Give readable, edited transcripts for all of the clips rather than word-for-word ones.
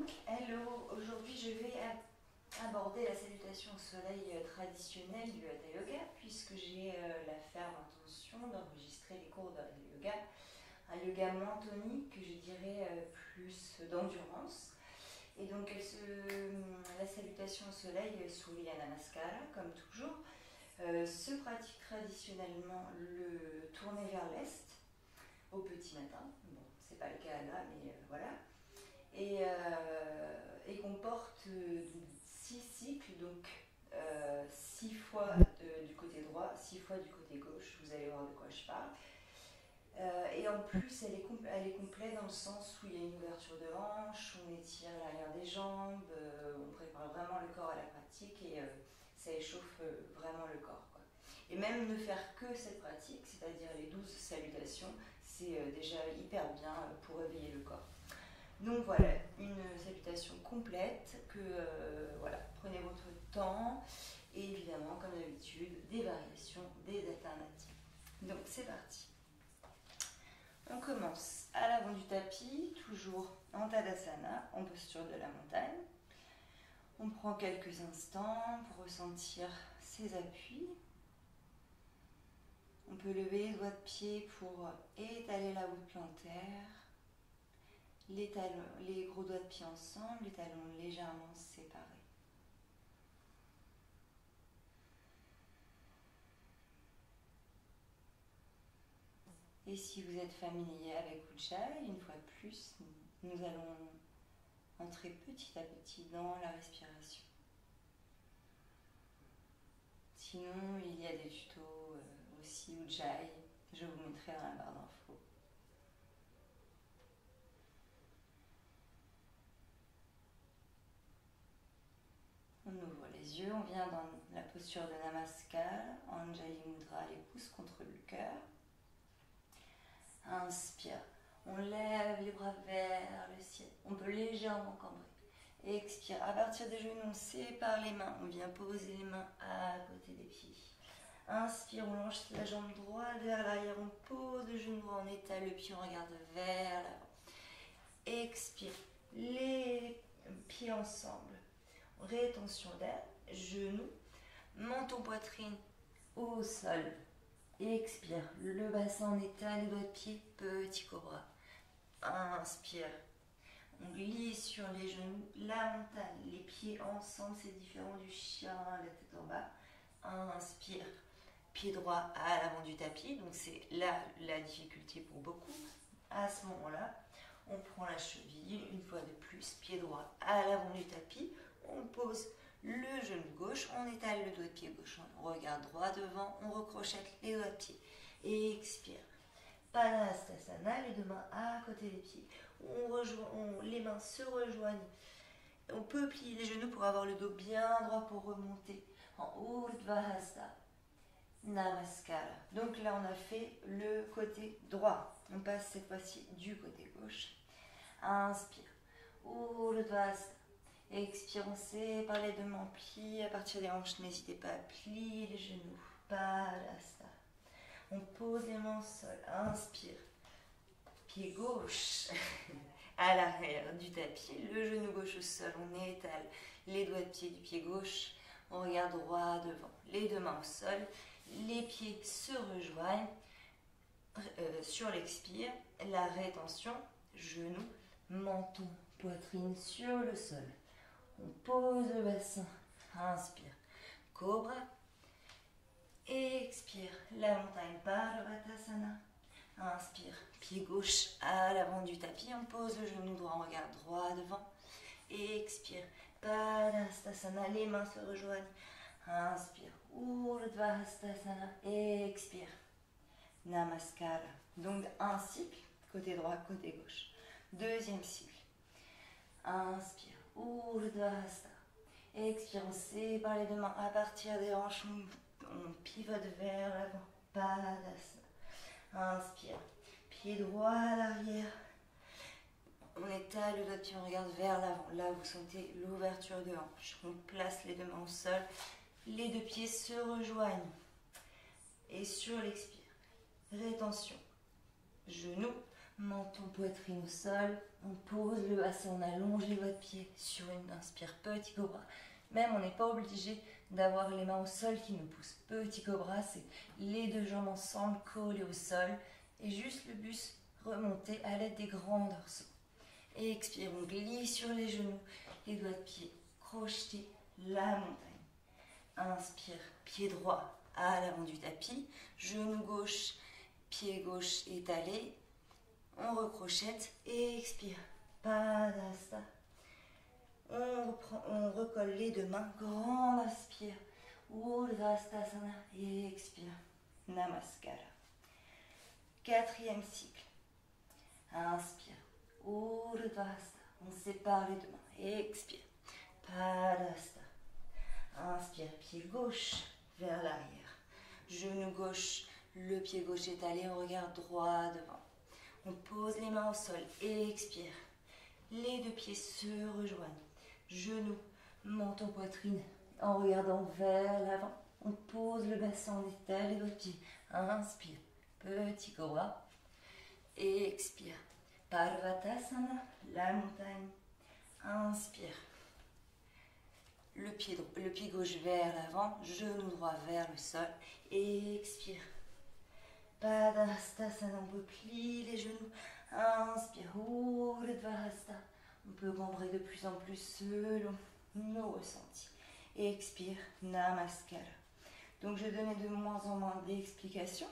Donc, hello, aujourd'hui je vais aborder la salutation au soleil traditionnelle du Hatha Yoga, puisque j'ai la ferme intention d'enregistrer les cours de yoga, un yoga moins tonique, je dirais plus d'endurance. Et donc la salutation au soleil Surya Namaskara, comme toujours, se pratique traditionnellement le tourné vers l'est au petit matin. Bon, c'est pas le cas là, mais voilà. Et comporte 6 cycles, donc 6 fois du côté droit, 6 fois du côté gauche, vous allez voir de quoi je parle. Et en plus, elle est complète dans le sens où il y a une ouverture de hanche, on étire l'arrière des jambes, on prépare vraiment le corps à la pratique et ça échauffe vraiment le corps, quoi. Et même ne faire que cette pratique, c'est-à-dire les 12 salutations, c'est déjà hyper bien pour réveiller le corps. Donc voilà, une salutation complète, voilà, prenez votre temps et évidemment, comme d'habitude, des variations, des alternatives. Donc c'est parti. On commence à l'avant du tapis, toujours en Tadasana, en posture de la montagne. On prend quelques instants pour ressentir ses appuis. On peut lever les doigts de pied pour étaler la voûte plantaire. Les gros doigts de pied ensemble, les talons légèrement séparés. Et si vous êtes familier avec Ujjayi, une fois de plus, nous allons entrer petit à petit dans la respiration. Sinon, il y a des tutos aussi Ujjayi, je vous mettrai dans la barre d'infos. On ouvre les yeux, on vient dans la posture de Namaskar, Anjali Mudra, les pouces contre le cœur. Inspire, on lève les bras vers le ciel, on peut légèrement cambrer. Expire, à partir des genoux, on sépare les mains, on vient poser les mains à côté des pieds. Inspire, on lance la jambe droite vers l'arrière, on pose le genou droit, on étale le pied, on regarde vers l'avant. Expire, les pieds ensemble, rétention d'air, genoux, menton, poitrine au sol. Expire, le bassin en étale, les doigts de pied, petit cobra. Inspire, on glisse sur les genoux, la montagne, les pieds ensemble, c'est différent du chien, la tête en bas. Inspire, pied droit à l'avant du tapis, donc c'est là la difficulté pour beaucoup. À ce moment-là, on prend la cheville, une fois de plus, pied droit à l'avant du tapis, on pose le genou gauche, on étale le doigt de pied gauche, on regarde droit devant, on recrochette les doigts de pied. Et expire. Padahastasana, les deux mains à côté des pieds. Les mains se rejoignent. On peut plier les genoux pour avoir le dos bien droit pour remonter en Urdhvasta. Namaskara. Donc là, on a fait le côté droit. On passe cette fois-ci du côté gauche. Inspire. Urdhvasta. Expire, on sépare les deux mains, plie à partir des hanches. N'hésitez pas à plier les genoux. Padahastasana. On pose les mains au sol. Inspire. Pied gauche à l'arrière du tapis. Le genou gauche au sol. On étale les doigts de pied du pied gauche. On regarde droit devant. Les deux mains au sol. Les pieds se rejoignent. Sur l'expire, la rétention. Genou, menton, poitrine sur le sol. On pose le bassin. Inspire. Cobra. Expire. La montagne Parvatasana. Inspire. Pied gauche à l'avant du tapis. On pose le genou droit. On regarde droit devant. Expire. Padahastasana. Les mains se rejoignent. Inspire. Urdhvastasana. Expire. Namaskara. Donc un cycle. Côté droit, côté gauche. Deuxième cycle. Inspire. Urdhvastasana. Expire, on sépare les deux mains à partir des hanches, on pivote vers l'avant, Padasana. Inspire, pied droit à l'arrière, on étale le doigt de pied, on regarde vers l'avant. Là, vous sentez l'ouverture de hanche. On place les deux mains au sol, les deux pieds se rejoignent. Et sur l'expire, rétention, genou, menton, poitrine au sol. On pose le bassin, on allonge les doigts de pied sur une inspire, petit cobra. Même on n'est pas obligé d'avoir les mains au sol qui nous poussent. Petit cobra, c'est les deux jambes ensemble collées au sol et juste le bus remonter à l'aide des grands dorsaux. Et expire, on glisse sur les genoux, les doigts de pied crochetés, la montagne. Inspire, pied droit à l'avant du tapis, genou gauche, pied gauche étalé. On recrochette et expire. Padasta. On recolle les deux mains. Grande inspire. Urdhvastasana. Et expire. Namaskara. Quatrième cycle. Inspire. Urdhvasta. On sépare les deux mains. Expire. Padasta. Inspire. Pied gauche vers l'arrière. Genou gauche. Le pied gauche étalé. On regarde droit devant. On pose les mains au sol et expire. Les deux pieds se rejoignent. Genoux, menton, poitrine en regardant vers l'avant. On pose le bassin, on étale les doigts de pied. Inspire, petit cobra. Et expire. Parvatasana, la montagne. Inspire. Le pied gauche vers l'avant, genou droit vers le sol. Et expire. Padastasana, on peut plier les genoux. Inspire, Urdhvasta. On peut cambrer de plus en plus selon nos ressentis. Expire, Namaskara. Donc je donnais de moins en moins d'explications.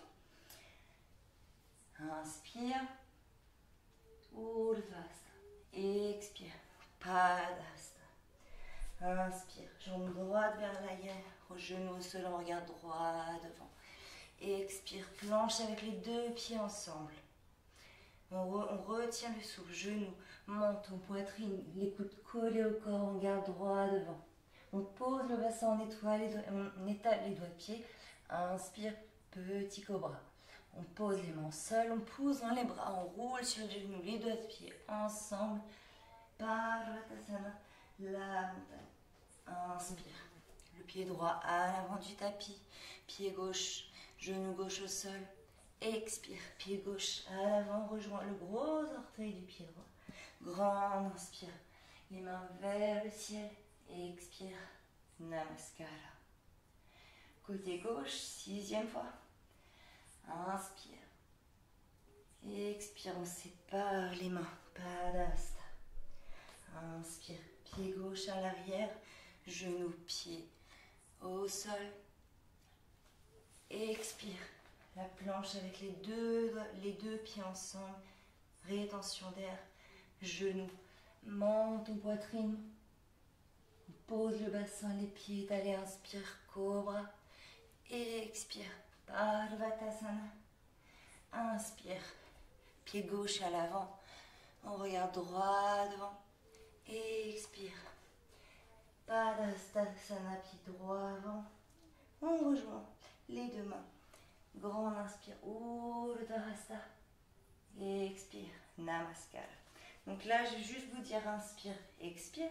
Inspire, Urdhvasta. Expire, Padasta. Inspire, jambe droite vers l'arrière, genou au sol, on regarde droit devant. Et expire, planche avec les deux pieds ensemble. On retient le souffle, genoux, menton, poitrine, les coudes collés au corps, on garde droit devant. On pose le bassin, on étale les doigts de pied. Inspire, petit cobra. On pose les mains au sol, on pousse dans les bras, on roule sur les genoux, les doigts de pied ensemble. Parvatasana, la montagne. Inspire, le pied droit à l'avant du tapis, pied gauche. Genou gauche au sol. Expire. Pied gauche à l'avant. Rejoins le gros orteil du pied droit. Grande inspire. Les mains vers le ciel. Expire. Namaskara. Côté gauche, 6e fois. Inspire. Expire. On sépare les mains. Padasta. Inspire. Pied gauche à l'arrière. Genou, pied au sol. Expire, la planche avec les deux pieds ensemble, rétention d'air, genoux, menton, poitrine, on pose le bassin, les pieds étalés, inspire, cobra, expire, Parvatasana, inspire, pied gauche à l'avant, on regarde droit devant, expire, Padastasana, pied droit avant, on rejoint les deux mains. Grande inspire, Urdhvasta. Et expire, Namaskara. Donc là, je vais juste vous dire inspire, expire.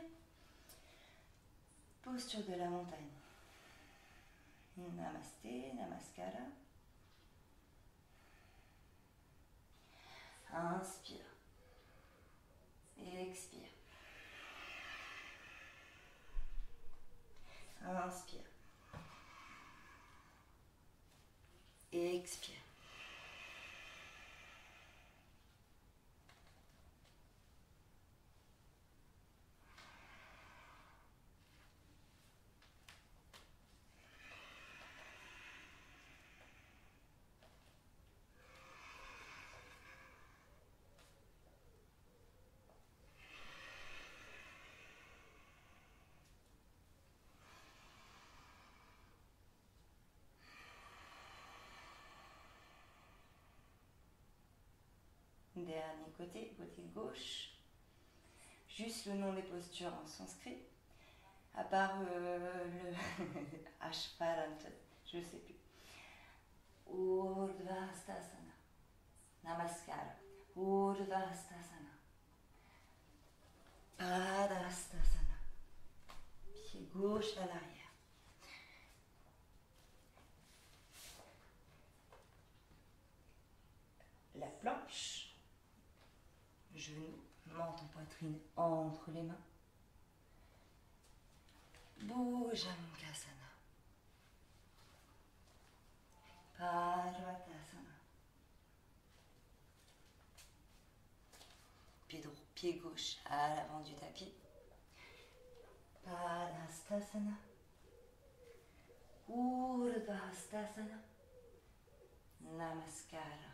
Posture de la montagne. Namasté, Namaskara. Inspire. Et expire. Inspire. Et expire. Dernier côté, côté gauche. Juste le nom des postures en sanskrit. À part le Ashparanta, je ne sais plus. Urdhvastasana. Namaskara. Urdhvastasana. Padastasana. Pied gauche à l'arrière. La planche Genoux, menton, poitrine entre les mains. Bouge à Mukhasana. Parvatasana. Pied gauche à l'avant du tapis. Padhastasana. Urdhvastasana. Namaskara.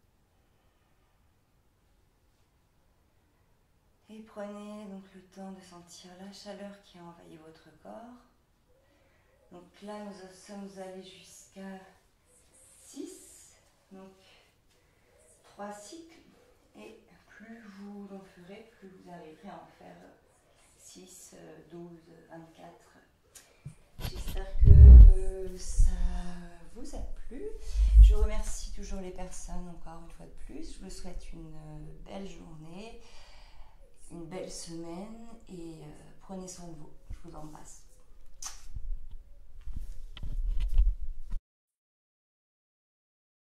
Et prenez donc le temps de sentir la chaleur qui envahit votre corps. Donc là, nous sommes allés jusqu'à 6. Donc 3 cycles. Et plus vous en ferez, plus vous arriverez à en faire 6, 12, 24. J'espère que ça vous a plu. Je remercie toujours les personnes encore une fois de plus. Je vous souhaite une belle journée, une belle semaine et prenez soin de vous. Je vous embrasse.